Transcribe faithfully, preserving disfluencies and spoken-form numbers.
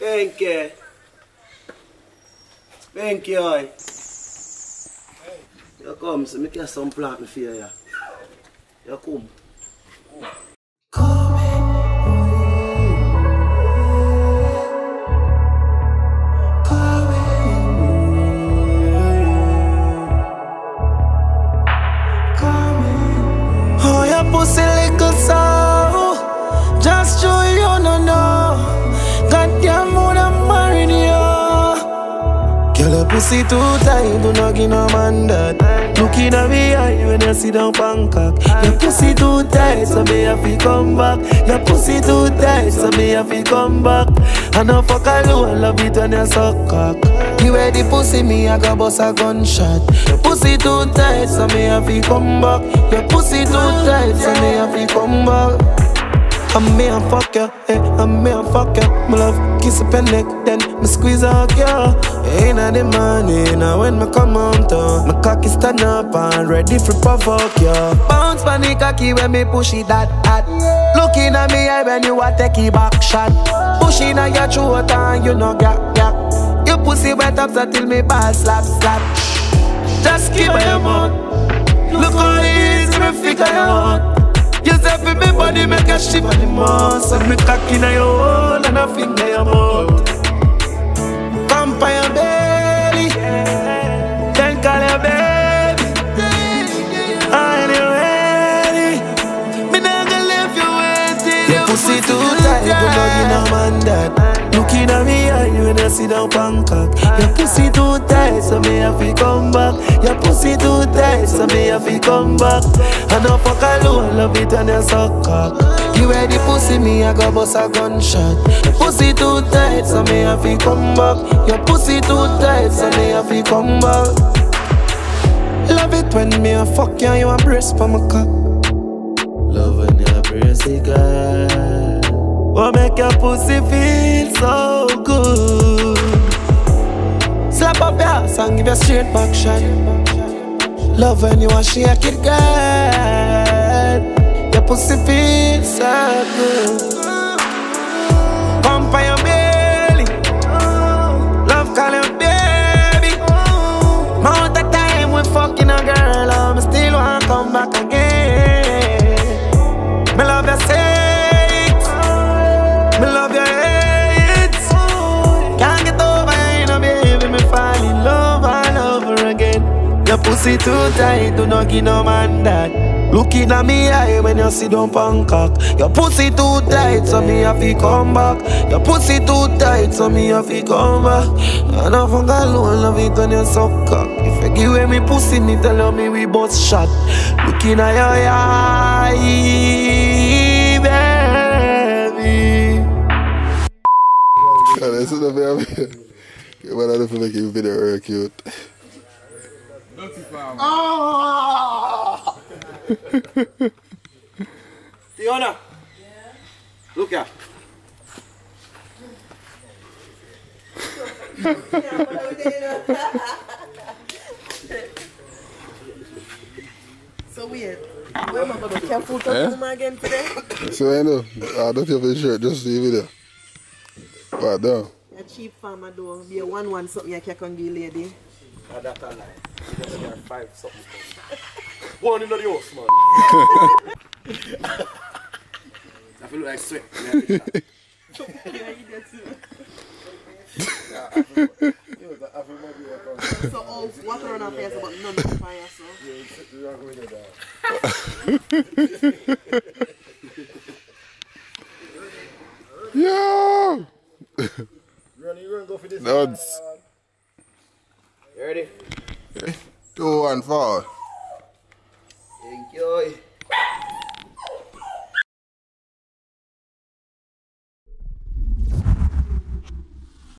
Thank you. Thank you. Hey. You come, so make some plant for you. You come. Oh, your pussy little soul. Just show you no know. Goddamn, more than married you. Girl, your pussy too tight, do not give no man that. Looking at me eye when you sit down Bangkok. Your pussy too tight, so me have to come back. Your pussy too tight, so me have to come back. I know fuck alone, love it when you suck cock. You wear the pussy, me I go bust a gunshot. Your pussy too tight, so me have to come back. Your pussy too tight, so me have to come back. I'm me and fuck ya, eh, I'm me and fuck ya. My love, kiss up your neck, then me squeeze out ya. Ain't at the morning, now when me come on to my cocky stand up and ready for provoke ya. Bounce by the cocky when me push it that hot. Looking at me eye when you a take it back shot. Pushing on your throat and you know gap gap. Your pussy wet up so till me ball slap slap. Just keep your mouth. Look how easy me figure you out. You say for me body make a shiver the most. So me cocky in your hole and a finger your mouth. Come by your belly, then call your baby. Are you ready? Me not gonna leave you waiting. Your pussy too tight, you know you no man that. Looking at me eye when I sit down Bangkok. Your pussy too tight, so me have to come back. Your pussy too tight, so me have to come back. I know fuck alone, love it when you suck cock. You wear the pussy, me I go bust a gunshot. Your pussy too tight, so me have to come back. Your pussy too tight, so me have to come back. Love it when me a fuck you, you embrace for my cock. Love when you embrace the girl. What make your pussy feel so good? Slap up your ass and give you a straight back shot. Love when you a shake it, girl. Your pussy feel so good. Pump on your belly. Love call you baby. Mount the time we fucking a girl, I'm still wanna come back again. Me love you say. Me love your hate. Can't get over you, no baby. Me fall in love all over again. Your pussy too tight, do not give no man that. Looking at me eye when you sit down Bangkok. Your pussy too tight, so me have to come back. Your pussy too tight, so me have to come back. And I fuck alone, love it when you suck cock. If you give away me pussy, me tell me we both shot. Looking at your eye, baby. Yeah, this is the baby. Okay, but I don't feel like you video very cute. Oh! Fiona! Yeah? Look here. So weird. Where am I going to be careful talking Yeah? to me again today? So I know, I don't have a shirt, just see video. But down. A cheap farmer do be a one one something you can give lady. Oh, that's a lie. You just got five something. One in the house, man. I feel like sweat. Yeah, you get to. So all water on our face but none of fire, so. Yo! Ronnie, you gonna go for this? Nuts. You ready? Two and four.